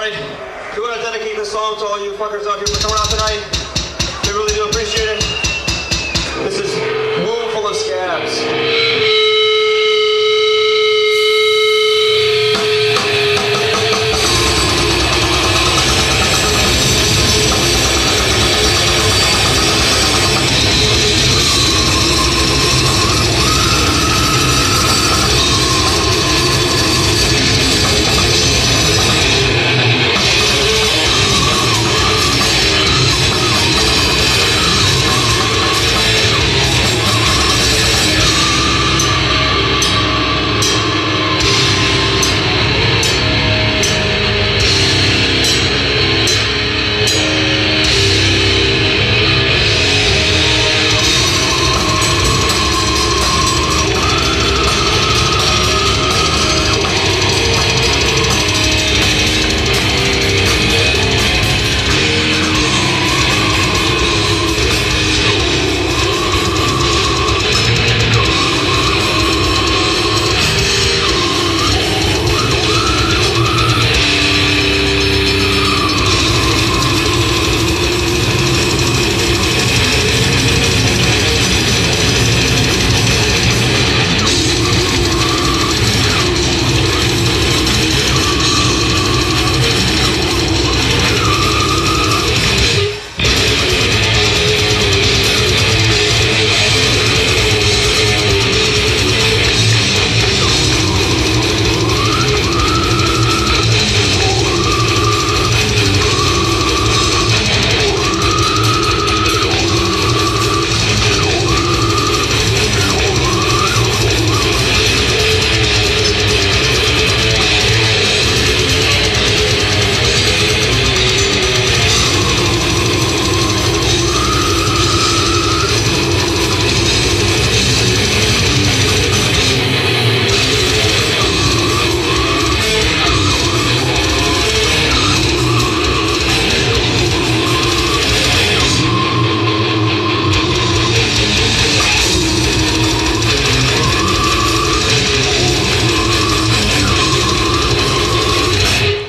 Alright, we want to dedicate this song to all you fuckers out here for coming out tonight. We really do appreciate it. This is Womb Full of Scabs.